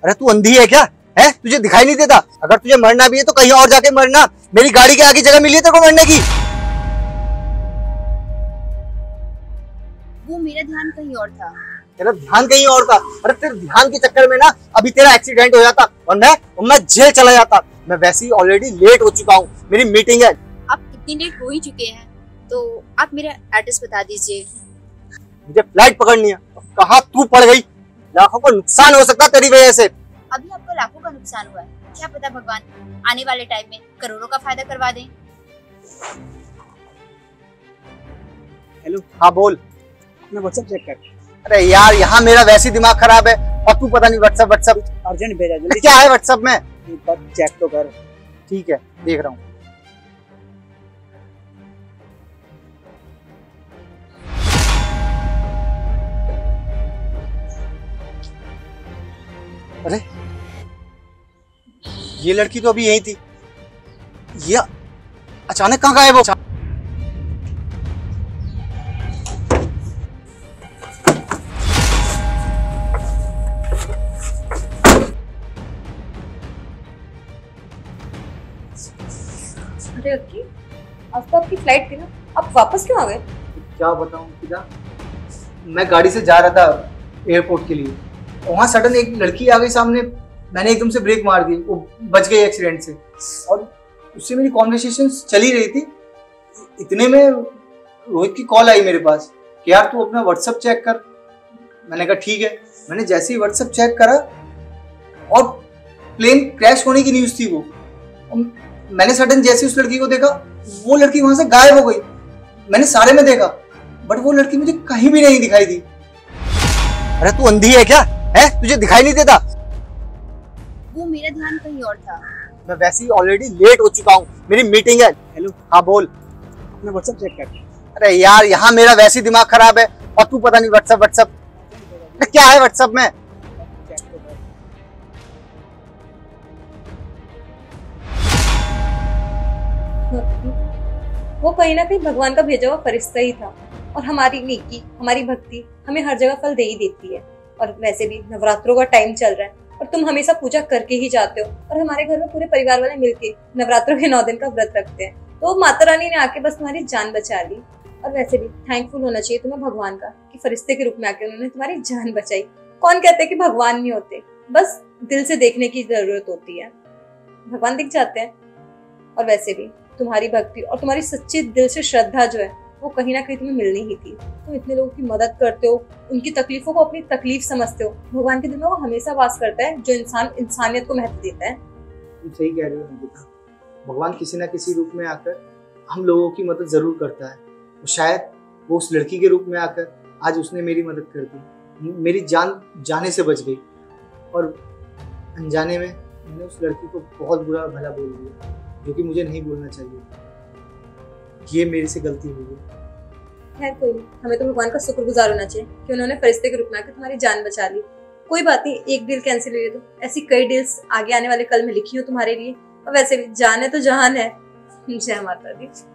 अरे तू अंधी है क्या? है तुझे दिखाई नहीं देता? अगर तुझे मरना भी है तो कहीं और जाके मरना। मेरी गाड़ी के आगे जगह मिली है तेरे को मरने की। वो मेरा ध्यान कहीं और था। तेरा ध्यान कहीं और था? अरे तेरे ध्यान के चक्कर में ना अभी तेरा एक्सीडेंट हो जाता और मैं जेल चला जाता। मैं वैसे ही ऑलरेडी लेट हो चुका हूँ, मेरी मीटिंग है। आप इतनी लेट हो ही चुके हैं तो आप मेरा एड्रेस बता दीजिए। मुझे फ्लाइट पकड़नी है। कहाँ तू पड़ गई? लाखों को नुकसान हो सकता तेरी वजह से। अभी आपको लाखों का नुकसान हुआ है, क्या पता भगवान आने वाले टाइम में करोड़ों का फायदा करवा दें। हेलो, हाँ बोल। अपना व्हाट्सएप चेक कर। अरे यार यहाँ मेरा वैसे ही दिमाग खराब है और तू पता नहीं व्हाट्सएप अर्जेंट भेजा जल्दी। क्या है व्हाट्सएप में? एक बार चेक तो कर। ठीक है देख रहा हूँ। अरे ये लड़की तो अभी यही थी, ये अचानक कहाँ गायब हो? अरे अक्की, आज तो आपकी फ्लाइट थी ना, आप वापस क्यों आ गए? क्या बताऊं सीधा, मैं गाड़ी से जा रहा था एयरपोर्ट के लिए, वहां सडन एक लड़की आ गई सामने। मैंने एकदम से ब्रेक मार दी, वो बच गई एक्सीडेंट से। और उससे मेरी कॉन्वर्सेशन चल ही रही थी, इतने में रोहित की कॉल आई मेरे पास कि यार तू अपना व्हाट्सएप चेक कर। मैंने कहा ठीक है। मैंने जैसे ही व्हाट्सएप चेक करा और प्लेन क्रैश होने की न्यूज थी वो। मैंने सडन जैसे उस लड़की को देखा, वो लड़की वहां से गायब हो गई। मैंने सारे में देखा बट वो लड़की मुझे कहीं भी नहीं दिखाई दी। अरे तू अंधी है क्या? है तुझे दिखाई नहीं देता? वो मेरा ध्यान कहीं और था। मैं वैसे ही ऑलरेडी लेट हो चुका हूँ, मेरी मीटिंग है। हेलो, हाँ बोल। अपना व्हाट्सएप चेक कर। अरे यार यहाँ मेरा वैसे ही दिमाग खराब है और तू पता नहीं व्हाट्सएप क्या है व्हाट्सएप में? चेक तो कर। वो कहीं ना कहीं भगवान का भेजा हुआ फरिश्ता ही था और हमारी नेकी, हमारी भक्ति हमें हर जगह फल दे ही देती है। और वैसे भी नवरात्रों का टाइम चल रहा है और तुम हमेशा पूजा करके ही जाते हो और हमारे घर में पूरे परिवार वाले मिलके नवरात्रों के 9 दिन का व्रत रखते हैं। तो माता रानी ने आके बस तुम्हारी जान बचा ली। और वैसे भी थैंकफुल होना चाहिए तुम्हें भगवान का कि फरिश्ते के रूप में आके उन्होंने तुम्हारी जान बचाई। कौन कहते हैं कि भगवान नहीं होते, बस दिल से देखने की जरूरत होती है, भगवान दिख जाते हैं। और वैसे भी तुम्हारी भक्ति और तुम्हारी सच्ची दिल से श्रद्धा जो है वो कहीं ना कहीं तुम्हें मिलनी ही थी। तुम इतने लोगों की मदद करते हो, उनकी तकलीफों को अपनी तकलीफ समझते हो। भगवान के दिल में वो हमेशा वास करता है जो इंसान इंसानियत को महत्व देता है। तुम सही कह रहे हो अंकिता, भगवान किसी ना किसी रूप में आकर हम लोगों की मदद जरूर करता है। और शायद वो उस लड़की के रूप में आकर आज उसने मेरी मदद कर दी, मेरी जान जाने से बच गई। और अनजाने में मैंने उस लड़की को बहुत बुरा भला बोल दिया, जो कि मुझे नहीं बोलना चाहिए। ये मेरे से गलती हुई है। खैर कोई नहीं, हमें तो भगवान का शुक्रगुजार होना चाहिए कि उन्होंने फरिश्ते के रूप में आकर तुम्हारी जान बचा ली। कोई बात नहीं, एक डील कैंसिल हुई है तो ऐसी कई डील्स आगे आने वाले कल में लिखी हो तुम्हारे लिए। और वैसे भी जान है तो जहान है। जय माता दी।